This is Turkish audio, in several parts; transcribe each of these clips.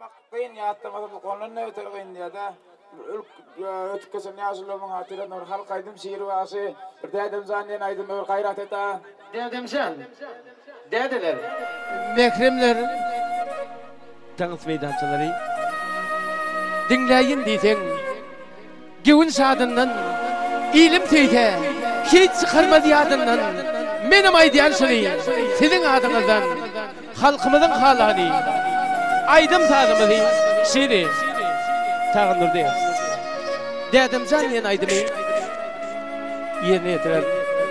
Kıyın yattığımızda konunun ne ötür kıyın diye de ötükkesin yazılımın hatıra nur halk aydım sihirbası bir dedim zanneyen aydım öyle gayret et ha. Dedim sen. Dediler. Mekremler tanıt meydançaları dinleyin diysen güvün sadından ilim teyke hiç çıkarmadı yadından benim aydiyan şurayı sizin adınızdan halkımızın halani aydım sağlımızı şiiri tağındır diye dedim can yen aydımı yerine yetirelim.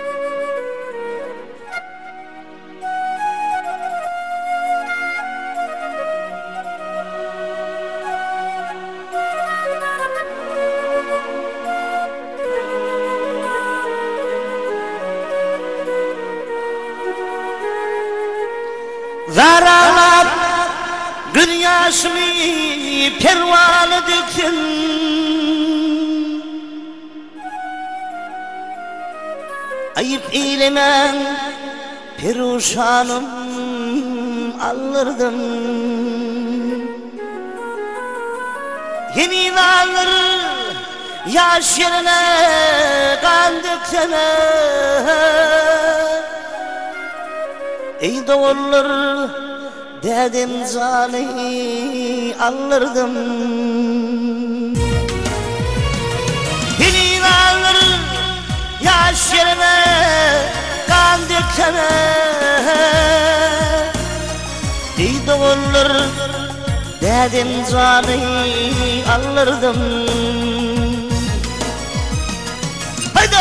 Zaralar günyaşımı pervanı döksün ayıp eylemem peruşanım alırdım yeni alır yaş yerine kan döksene ey doğulur dedim zani alırdım Hilin alır yaş yerine kan döksene ey doğulur dedim zani alırdım haydi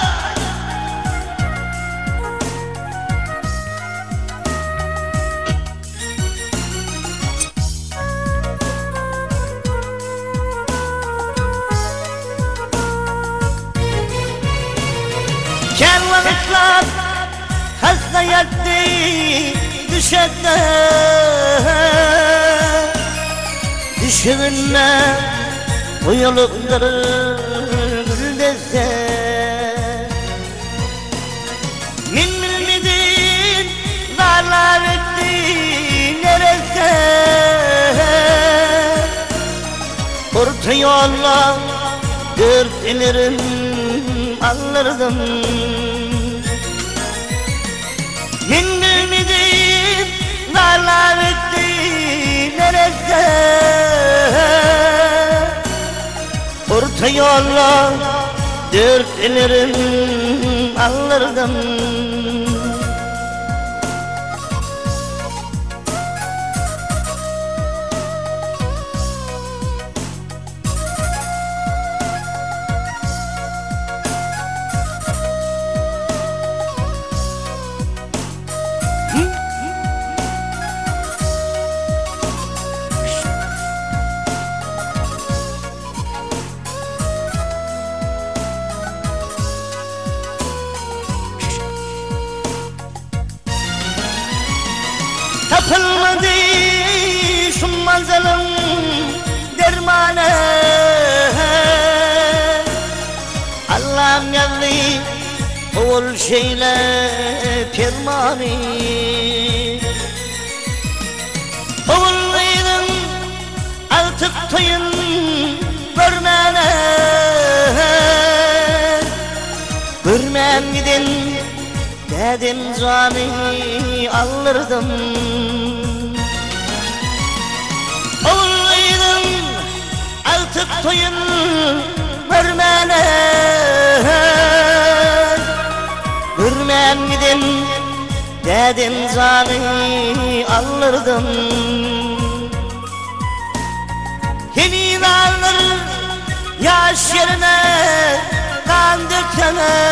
Kervanlıklar hasta yattı düşette düşünme uyuluktur güldese min bilmedin darlar etti nerese orta yolla dört ilirim alırdım min bilmedin darlar etti nerese orta yolla dört ilirim alırdım Tapılmadı şu manzalım dermanı Allah'ım yazdı oğul şeyle pirmani Oğulluydum artık toyun görmene Görmem gidin dedim canı alırdım Oğulluydum artık toyun vermene Görmem gidin dedim canı alırdım Yemin alır yaş yerine kan dökene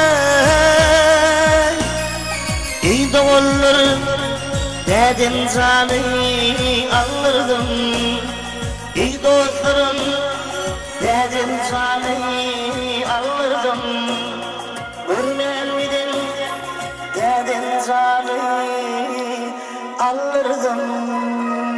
ey doğulur dedim canı alırdım ey dostlarım dedim canı alırdım görmeliydin dedim canı alırdım